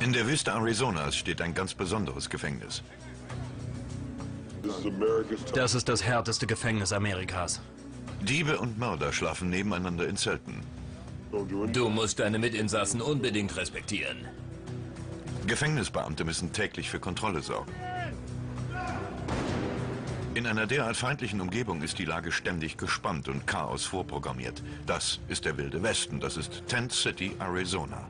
In der Wüste Arizonas steht ein ganz besonderes Gefängnis. Das ist das härteste Gefängnis Amerikas. Diebe und Mörder schlafen nebeneinander in Zelten. Du musst deine Mitinsassen unbedingt respektieren. Gefängnisbeamte müssen täglich für Kontrolle sorgen. In einer derart feindlichen Umgebung ist die Lage ständig gespannt und Chaos vorprogrammiert. Das ist der Wilde Westen, das ist Tent City, Arizona.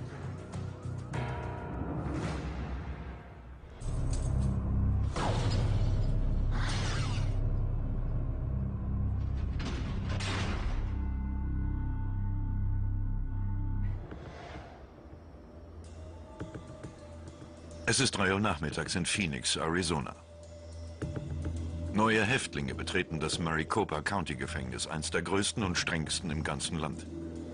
Es ist 3 Uhr nachmittags in Phoenix, Arizona. Neue Häftlinge betreten das Maricopa County Gefängnis, eines der größten und strengsten im ganzen Land.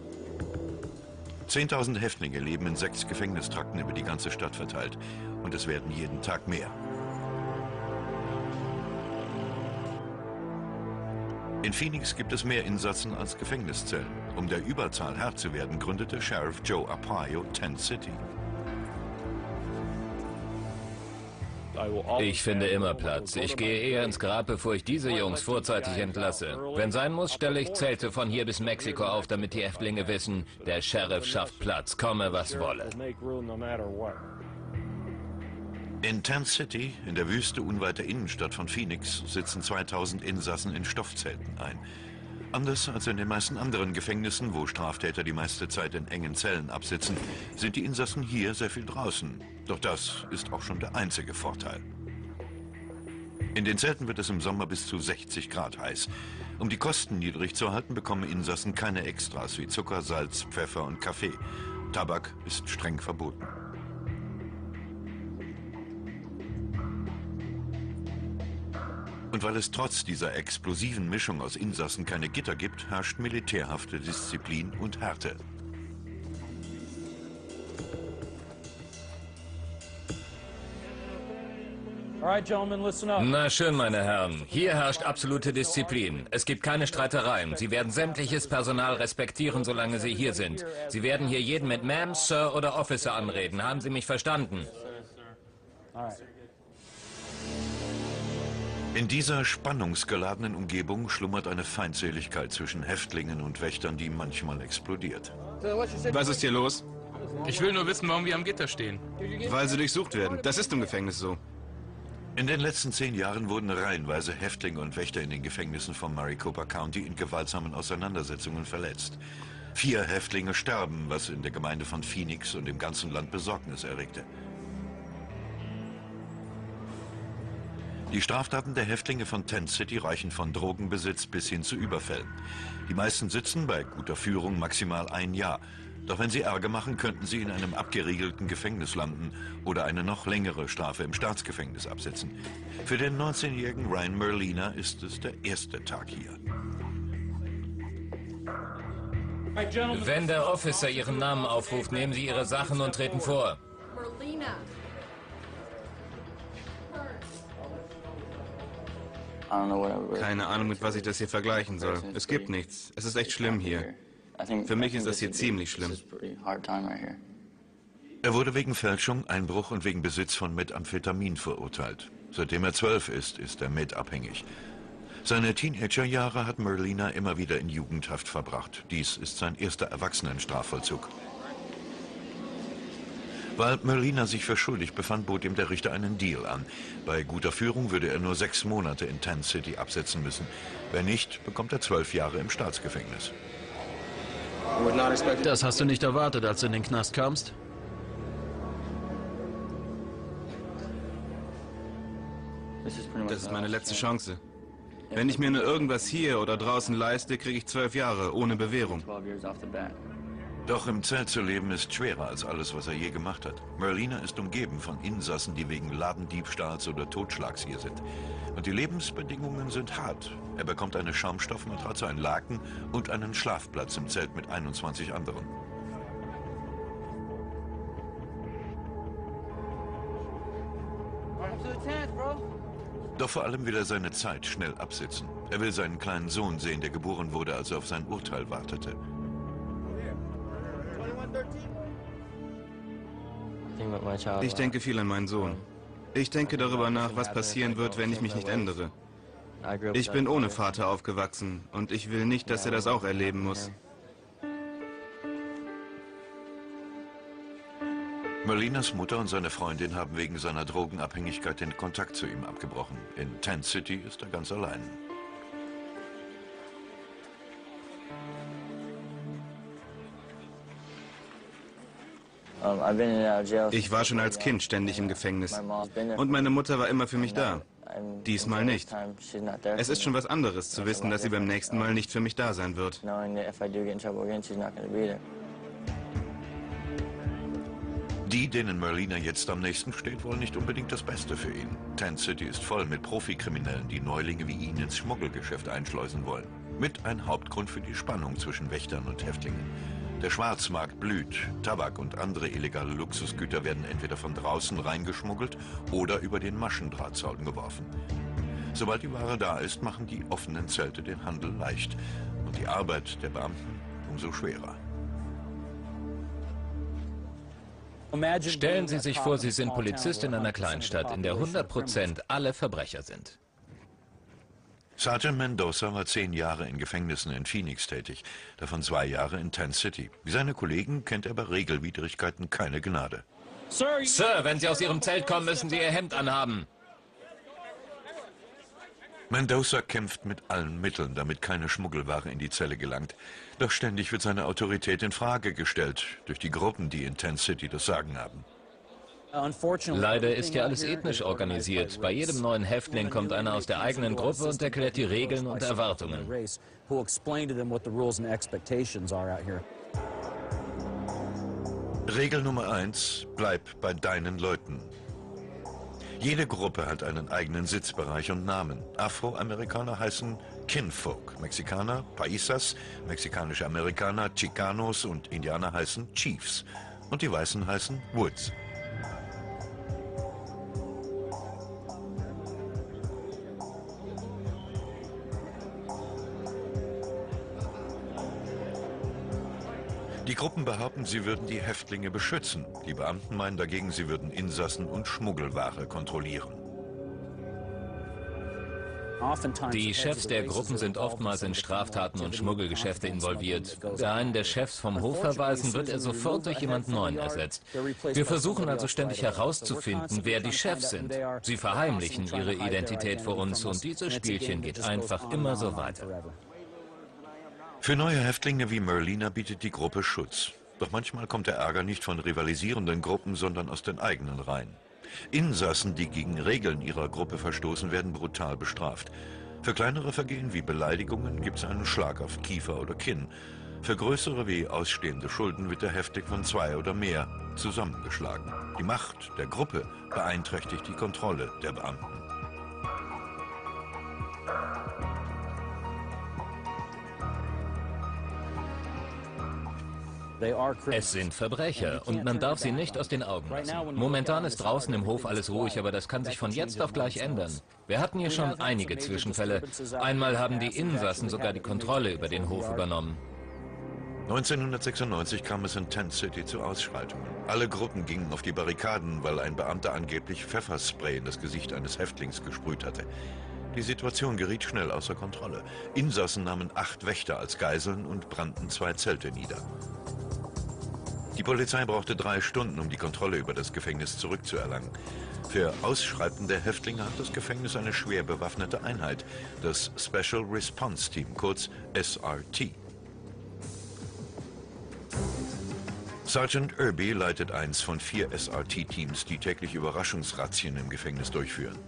10.000 Häftlinge leben in 6 Gefängnistrakten über die ganze Stadt verteilt und es werden jeden Tag mehr. In Phoenix gibt es mehr Insassen als Gefängniszellen. Um der Überzahl Herr zu werden, gründete Sheriff Joe Arpaio Tent City. Ich finde immer Platz. Ich gehe eher ins Grab, bevor ich diese Jungs vorzeitig entlasse. Wenn sein muss, stelle ich Zelte von hier bis Mexiko auf, damit die Häftlinge wissen, der Sheriff schafft Platz, komme was wolle. In Tent City, in der Wüste unweit der Innenstadt von Phoenix, sitzen 2000 Insassen in Stoffzelten ein. Anders als in den meisten anderen Gefängnissen, wo Straftäter die meiste Zeit in engen Zellen absitzen, sind die Insassen hier sehr viel draußen. Doch das ist auch schon der einzige Vorteil. In den Zelten wird es im Sommer bis zu 60 Grad heiß. Um die Kosten niedrig zu halten, bekommen Insassen keine Extras wie Zucker, Salz, Pfeffer und Kaffee. Tabak ist streng verboten. Und weil es trotz dieser explosiven Mischung aus Insassen keine Gitter gibt, herrscht militärhafte Disziplin und Härte. Na schön, meine Herren. Hier herrscht absolute Disziplin. Es gibt keine Streitereien. Sie werden sämtliches Personal respektieren, solange Sie hier sind. Sie werden hier jeden mit Ma'am, Sir oder Officer anreden. Haben Sie mich verstanden? In dieser spannungsgeladenen Umgebung schlummert eine Feindseligkeit zwischen Häftlingen und Wächtern, die manchmal explodiert. Was ist hier los? Ich will nur wissen, warum wir am Gitter stehen. Weil sie durchsucht werden. Das ist im Gefängnis so. In den letzten 10 Jahren wurden reihenweise Häftlinge und Wächter in den Gefängnissen von Maricopa County in gewaltsamen Auseinandersetzungen verletzt. 4 Häftlinge starben, was in der Gemeinde von Phoenix und im ganzen Land Besorgnis erregte. Die Straftaten der Häftlinge von Tent City reichen von Drogenbesitz bis hin zu Überfällen. Die meisten sitzen bei guter Führung maximal 1 Jahr. Doch wenn sie Ärger machen, könnten sie in einem abgeriegelten Gefängnis landen oder eine noch längere Strafe im Staatsgefängnis absitzen. Für den 19-jährigen Ryan Merlina ist es der erste Tag hier. Wenn der Officer Ihren Namen aufruft, nehmen Sie Ihre Sachen und treten vor. Keine Ahnung, mit was ich das hier vergleichen soll. Es gibt nichts. Es ist echt schlimm hier. Für mich ist das hier ziemlich schlimm. Er wurde wegen Fälschung, Einbruch und wegen Besitz von Methamphetamin verurteilt. Seitdem er 12 ist er metabhängig. Seine Teenagerjahre hat Merlina immer wieder in Jugendhaft verbracht. Dies ist sein erster Erwachsenenstrafvollzug. Weil Merlina sich für schuldig befand, bot ihm der Richter einen Deal an. Bei guter Führung würde er nur 6 Monate in Tent City absetzen müssen. Wenn nicht, bekommt er 12 Jahre im Staatsgefängnis. Das hast du nicht erwartet, als du in den Knast kamst? Das ist meine letzte Chance. Wenn ich mir nur irgendwas hier oder draußen leiste, kriege ich 12 Jahre ohne Bewährung. Doch im Zelt zu leben ist schwerer als alles, was er je gemacht hat. Merlina ist umgeben von Insassen, die wegen Ladendiebstahls oder Totschlags hier sind. Und die Lebensbedingungen sind hart. Er bekommt eine Schaumstoffmatratze, ein Laken und einen Schlafplatz im Zelt mit 21 anderen. Doch vor allem will er seine Zeit schnell absitzen. Er will seinen kleinen Sohn sehen, der geboren wurde, als er auf sein Urteil wartete. Ich denke viel an meinen Sohn. Ich denke darüber nach, was passieren wird, wenn ich mich nicht ändere. Ich bin ohne Vater aufgewachsen und ich will nicht, dass er das auch erleben muss. Merlinas Mutter und seine Freundin haben wegen seiner Drogenabhängigkeit den Kontakt zu ihm abgebrochen. In Tent City ist er ganz allein. Ich war schon als Kind ständig im Gefängnis. Und meine Mutter war immer für mich da. Diesmal nicht. Es ist schon was anderes zu wissen, dass sie beim nächsten Mal nicht für mich da sein wird. Die, denen Merlina jetzt am nächsten steht, wollen nicht unbedingt das Beste für ihn. Tent City ist voll mit Profikriminellen, die Neulinge wie ihn ins Schmuggelgeschäft einschleusen wollen. Mit ein Hauptgrund für die Spannung zwischen Wächtern und Häftlingen. Der Schwarzmarkt blüht. Tabak und andere illegale Luxusgüter werden entweder von draußen reingeschmuggelt oder über den Maschendrahtzaun geworfen. Sobald die Ware da ist, machen die offenen Zelte den Handel leicht und die Arbeit der Beamten umso schwerer. Stellen Sie sich vor, Sie sind Polizist in einer Kleinstadt, in der 100% alle Verbrecher sind. Sergeant Mendoza war 10 Jahre in Gefängnissen in Phoenix tätig, davon 2 Jahre in Tent City. Wie seine Kollegen kennt er bei Regelwidrigkeiten keine Gnade. Sir, wenn Sie aus Ihrem Zelt kommen, müssen Sie Ihr Hemd anhaben. Mendoza kämpft mit allen Mitteln, damit keine Schmuggelware in die Zelle gelangt. Doch ständig wird seine Autorität in Frage gestellt durch die Gruppen, die in Tent City das Sagen haben. Leider ist ja alles ethnisch organisiert. Bei jedem neuen Häftling kommt einer aus der eigenen Gruppe und erklärt die Regeln und Erwartungen. Regel Nummer 1: Bleib bei deinen Leuten. Jede Gruppe hat einen eigenen Sitzbereich und Namen. Afroamerikaner heißen Kinfolk, Mexikaner Paisas, mexikanische Amerikaner Chicanos und Indianer heißen Chiefs. Und die Weißen heißen Woods. Die Gruppen behaupten, sie würden die Häftlinge beschützen. Die Beamten meinen dagegen, sie würden Insassen und Schmuggelware kontrollieren. Die Chefs der Gruppen sind oftmals in Straftaten und Schmuggelgeschäfte involviert. Wer einen der Chefs vom Hof verweisen, wird er sofort durch jemand Neuen ersetzt. Wir versuchen also ständig herauszufinden, wer die Chefs sind. Sie verheimlichen ihre Identität vor uns und dieses Spielchen geht einfach immer so weiter. Für neue Häftlinge wie Merlina bietet die Gruppe Schutz. Doch manchmal kommt der Ärger nicht von rivalisierenden Gruppen, sondern aus den eigenen Reihen. Insassen, die gegen Regeln ihrer Gruppe verstoßen, werden brutal bestraft. Für kleinere Vergehen wie Beleidigungen gibt es einen Schlag auf Kiefer oder Kinn. Für größere wie ausstehende Schulden wird der Häftling von 2 oder mehr zusammengeschlagen. Die Macht der Gruppe beeinträchtigt die Kontrolle der Beamten. Es sind Verbrecher und man darf sie nicht aus den Augen lassen. Momentan ist draußen im Hof alles ruhig, aber das kann sich von jetzt auf gleich ändern. Wir hatten hier schon einige Zwischenfälle. Einmal haben die Insassen sogar die Kontrolle über den Hof übernommen. 1996 kam es in Tent City zu Ausschreitungen. Alle Gruppen gingen auf die Barrikaden, weil ein Beamter angeblich Pfefferspray in das Gesicht eines Häftlings gesprüht hatte. Die Situation geriet schnell außer Kontrolle. Insassen nahmen 8 Wächter als Geiseln und brannten 2 Zelte nieder. Die Polizei brauchte 3 Stunden, um die Kontrolle über das Gefängnis zurückzuerlangen. Für ausschreitende Häftlinge hat das Gefängnis eine schwer bewaffnete Einheit, das Special Response Team, kurz SRT. Sergeant Irby leitet eins von 4 SRT-Teams, die täglich Überraschungsrazzien im Gefängnis durchführen.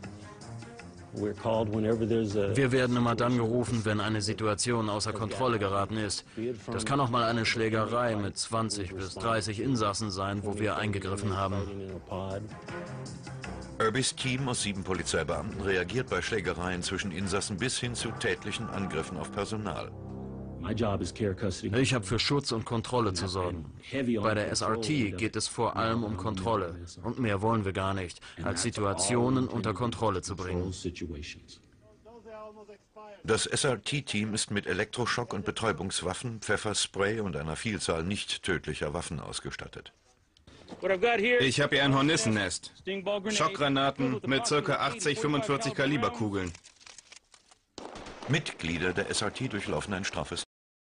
Wir werden immer dann gerufen, wenn eine Situation außer Kontrolle geraten ist. Das kann auch mal eine Schlägerei mit 20 bis 30 Insassen sein, wo wir eingegriffen haben. Irbys Team aus 7 Polizeibeamten reagiert bei Schlägereien zwischen Insassen bis hin zu tätlichen Angriffen auf Personal. Ich habe für Schutz und Kontrolle zu sorgen. Bei der SRT geht es vor allem um Kontrolle. Und mehr wollen wir gar nicht, als Situationen unter Kontrolle zu bringen. Das SRT-Team ist mit Elektroschock- und Betäubungswaffen, Pfefferspray und einer Vielzahl nicht tödlicher Waffen ausgestattet. Ich habe hier ein Hornissennest. Schockgranaten mit ca. 80 45 Kaliber Kugeln. Mitglieder der SRT durchlaufen ein straffes